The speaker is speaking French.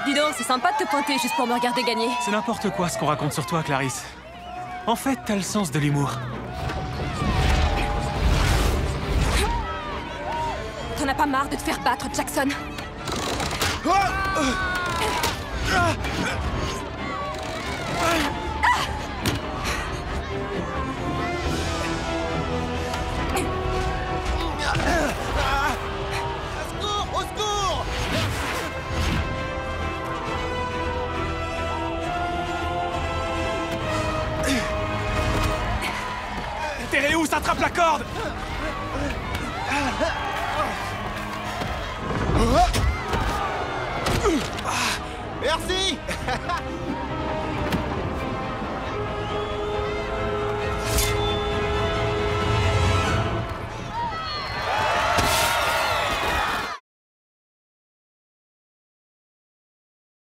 Dis donc, c'est sympa de te pointer juste pour me regarder gagner. C'est n'importe quoi ce qu'on raconte sur toi, Clarisse. En fait, t'as le sens de l'humour. T'en as pas marre de te faire battre, Jackson? Au secours! Téréus, attrape la corde!